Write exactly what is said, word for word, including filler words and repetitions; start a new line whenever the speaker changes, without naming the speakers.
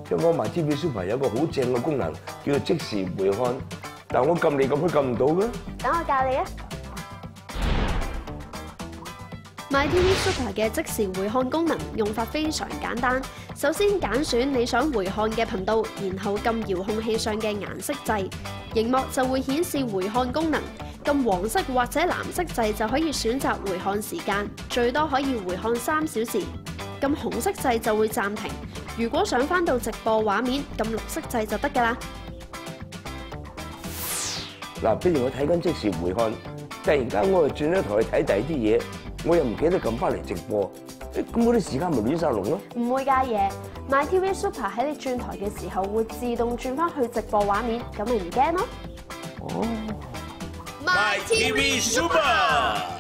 香港 My T V Super 有個好正嘅功能，叫做即時回看。但我撳嚟撳去撳唔到嘅。
等我教你啊！ My T V Super 嘅即時回看功能用法非常簡單。首先揀選你想回看嘅頻道，然後撳遙控器上嘅顏色掣，螢幕就會顯示回看功能。撳黃色或者藍色掣就可以選擇回看時間，最多可以回看三小時。撳紅色掣就會暫停。如果想返到直播畫面，撳綠色掣就得㗎啦。
嗱，譬如我睇緊即時回看，突然間我又轉咗台去睇第二啲嘢，我又唔記得撳翻嚟直播，咁我啲時間咪亂晒龍咯？
唔會㗎嘢 ，My T V Super 喺你轉台嘅時候會自動轉翻去直播畫面，咁咪唔驚咯。
哦
My T V Super。